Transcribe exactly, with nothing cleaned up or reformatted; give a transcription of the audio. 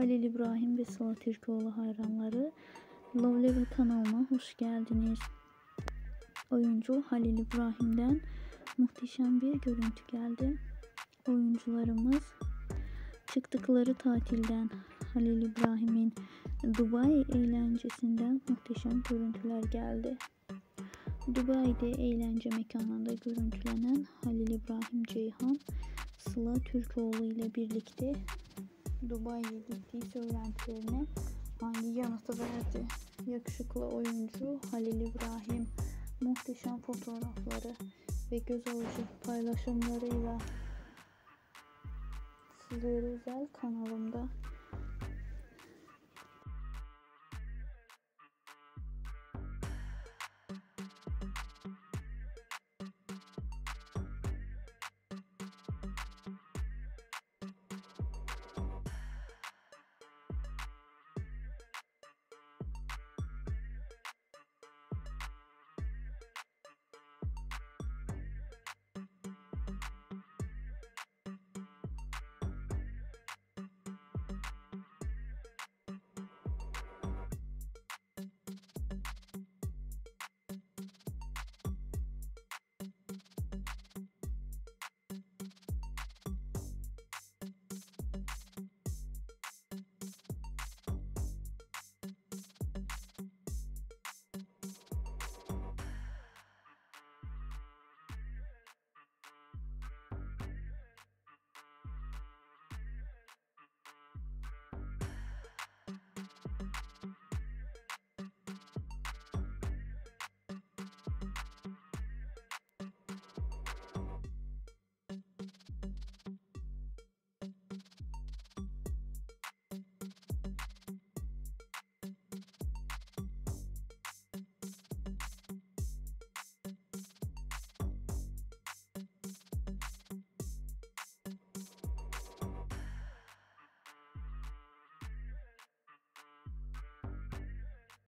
Halil İbrahim ve Sıla Türkoğlu hayranları, Lovely kanalıma hoş geldiniz. Oyuncu Halil İbrahim'den muhteşem bir görüntü geldi. Oyuncularımız çıktıkları tatilden, Halil İbrahim'in Dubai eğlencesinden muhteşem görüntüler geldi. Dubai'de eğlence mekanında görüntülenen Halil İbrahim Ceyhan, Sıla Türkoğlu ile birlikte Dubai'ye gittiği söylentilerine hangi yanıtı verdi? Yakışıklı oyuncu Halil İbrahim muhteşem fotoğrafları ve göz alıcı paylaşımlarıyla sizlere özel kanalımda